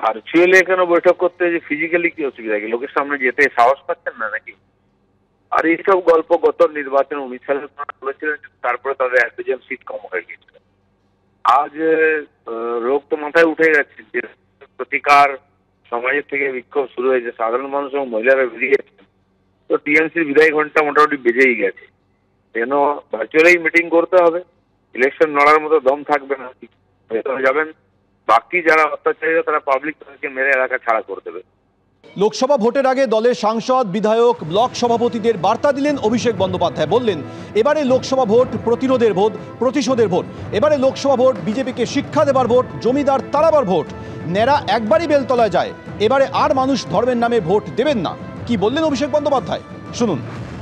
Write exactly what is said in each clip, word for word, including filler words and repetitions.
Virtually এখানে বৈঠক করতে যে ফিজিক্যালি কি অসুবিধা কি লোকের সামনে যেতে সাহস পাচ্ছেন না নাকি? আর এইসব গল্প গত নির্বাচন উনিশ সালে বলেছিলেন, তারপরে তাদের এক দুজন সিট কম হয়ে গিয়েছিল। আজ রোগ তো মাথায় উঠে গেছে যে প্রতিকার সমাজের থেকে বিক্ষোভ শুরু হয়েছে, সাধারণ মানুষ এবং মহিলারা বেরিয়েছেন। তো টিএমসির বিদায় ঘন্টা মোটামুটি বেজেই গেছে। কেন ভার্চুয়ালি মিটিং করতে হবে? ইলেকশন লড়ার মতো দম থাকবে না, ভেতরে যাবেন, বাকি যারা অত্যাচারী তারা পাবলিক তাদেরকে মেরে এলাকা ছাড়া করে দেবে। লোকসভা ভোটের আগে দলের সাংসদ, বিধায়ক, ব্লক সভাপতিদের বার্তা দিলেন অভিষেক বন্দ্যোপাধ্যায়। বললেন, এবারে লোকসভা ভোট প্রতিরোধের ভোট, প্রতিশোধের ভোট। এবারে লোকসভা ভোট বিজেপিকে শিক্ষা দেবার ভোট, জমিদার তাড়াবার ভোট। নেড়া একবারই বেলতলায় যায়, এবারে আর মানুষ ধর্মের নামে ভোট দেবেন না। কি বললেন অভিষেক বন্দ্যোপাধ্যায়, শুনুন।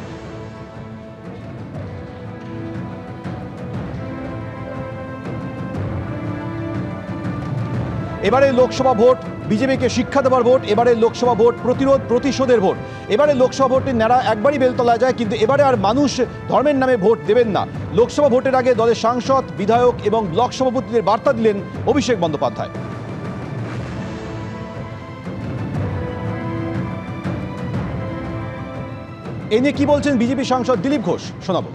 এবারে লোকসভা ভোট বিজেপিকে শিক্ষা দেবার ভোট, এবারে লোকসভা ভোট প্রতিরোধ প্রতিশোধের ভোট। এবারে লোকসভা ভোটের নেড়া একবারই বেলতলায় যায়, কিন্তু এবারে আর মানুষ ধর্মের নামে ভোট দেবেন না। লোকসভা ভোটের আগে দলের সাংসদ, বিধায়ক এবং ব্লক সভাপতিদের বার্তা দিলেন অভিষেক বন্দ্যোপাধ্যায়। এ নিয়ে কি বলছেন বিজেপি সাংসদ দিলীপ ঘোষ, শোনাবো।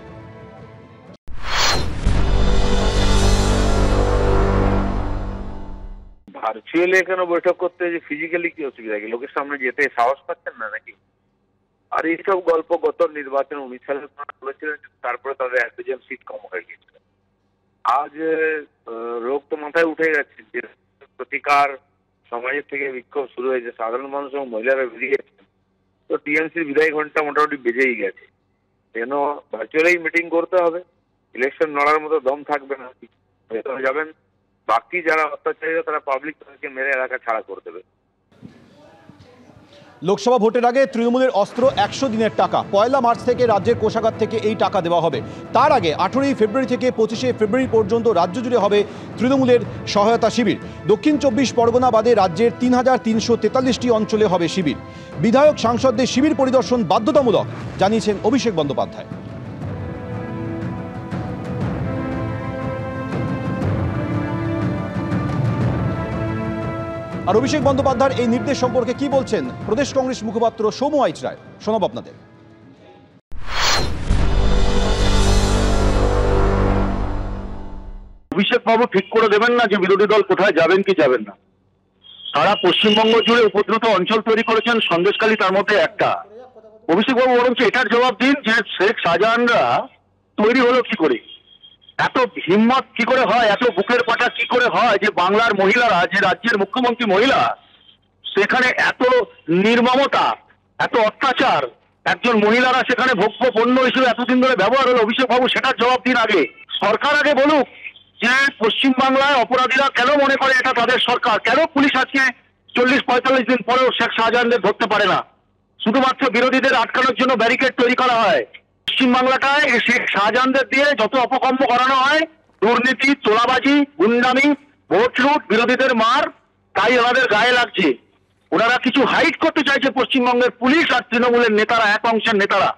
ভার্চুয়ালি এখানে বৈঠক করতে যে ফিজিক্যালি কি অসুবিধা কি লোকের সামনে যেতে সাহস পাচ্ছেন না নাকি? আর এইসব গল্প গত নির্বাচন উনিশ সালে বলেছিলেন, তারপরে তাদের এক দুজন সিট কম হয়ে গিয়েছিল। আজ রোগ তো মাথায় উঠে গেছে যে প্রতিকার সমাজের থেকে বিক্ষোভ শুরু হয়েছে, সাধারণ মানুষ এবং মহিলারা বেরিয়েছেন। তো টিএমসির বিদায় ঘন্টা মোটামুটি বেজেই গেছে। কেন ভার্চুয়ালি মিটিং করতে হবে? ইলেকশন লড়ার মতো দম থাকবে না, ভেতরে যাবেন, বাকি যারা অত্যাচারী তারা পাবলিক তাদেরকে মেরে এলাকা ছাড়া করে দেবে। লোকসভা ভোটের আগে তৃণমূলের অস্ত্র একশো দিনের টাকা। পয়লা মার্চ থেকে রাজ্যের কোষাগার থেকে এই টাকা দেওয়া হবে। তার আগে আঠেরোই ফেব্রুয়ারি থেকে পঁচিশে ফেব্রুয়ারি পর্যন্ত রাজ্য জুড়ে হবে তৃণমূলের সহায়তা শিবির। দক্ষিণ চব্বিশ পরগনা বাদে রাজ্যের তিন হাজার তিনশো তেতাল্লিশটি অঞ্চলে হবে শিবির। বিধায়ক সাংসদদের শিবির পরিদর্শন বাধ্যতামূলক, জানিয়েছেন অভিষেক বন্দ্যোপাধ্যায়। আর অভিষেক বন্দ্যোপাধ্যায়ের এই নির্দেশ সম্পর্কে কি বলছেন প্রদেশ কংগ্রেস মুখপাত্র সৌম্য আইচ রায়, শোনাব আপনাদের। অভিষেক বাবু ঠিক করে দেবেন না যে বিরোধী দল কোথায় যাবেন কি যাবেন না। সারা পশ্চিমবঙ্গ জুড়ে উপদ্রুত অঞ্চল তৈরি করেছেন, সন্দেশখালী তার মধ্যে একটা। অভিষেক বাবু বরঞ্চ এটার জবাব দিন যে শেখ শাহজাহানরা তৈরি হলো কি করে, এত হিম্মত কি করে হয়, এত বুকের পাটা কি করে হয় যে বাংলার মহিলারা, যে রাজ্যের মুখ্যমন্ত্রী মহিলা, সেখানে এত নির্মমতা, এত অত্যাচার একজন মহিলারা সেখানে ভোগ্য পণ্য হিসেবে এতদিন ধরে ব্যবহার হলো। অভিষেক বাবু সেটার জবাব দিন আগে। সরকার আগে বলুক যে পশ্চিমবাংলায় অপরাধীরা কেন মনে করে এটা তাদের সরকার, কেন পুলিশ আজকে চল্লিশ পঁয়তাল্লিশ দিন পরেও শেখ শাহজাহানদের ধরতে পারে না, শুধুমাত্র বিরোধীদের আটকানোর জন্য ব্যারিকেড তৈরি করা হয়। পশ্চিমবাংলাটায় শেখ শাহজাহানদের দিয়ে যত অপকর্ম করানো হয়, দুর্নীতি, তোলাবাজি, গুন্ডামি, ভোট লুট, বিরোধীদের মার, তাই ওনাদের গায়ে লাগছে। ওনারা কিছু হাইড করতে চাইছে পশ্চিমবঙ্গের পুলিশ আর তৃণমূলের নেতারা, এক অংশের নেতারা।